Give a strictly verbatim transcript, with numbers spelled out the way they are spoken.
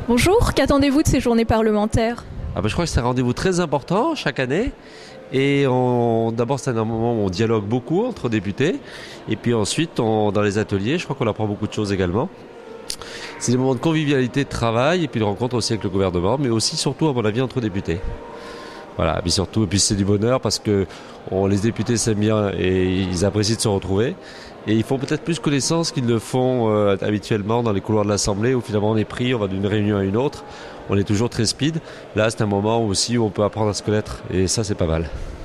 Bonjour, qu'attendez-vous de ces journées parlementaires? Ah ben, je crois que c'est un rendez-vous très important chaque année. Et on, d'abord, c'est un moment où on dialogue beaucoup entre députés. Et puis ensuite, on, dans les ateliers, je crois qu'on apprend beaucoup de choses également. C'est des moments de convivialité, de travail, et puis de rencontre aussi avec le gouvernement, mais aussi, surtout, à mon avis, entre députés. Voilà, et puis surtout, et puis c'est du bonheur parce que on, les députés s'aiment bien et ils apprécient de se retrouver. Et ils font peut-être plus connaissance qu'ils le font euh, habituellement dans les couloirs de l'Assemblée où finalement on est pris, on va d'une réunion à une autre. On est toujours très speed. Là, c'est un moment aussi où on peut apprendre à se connaître et ça, c'est pas mal.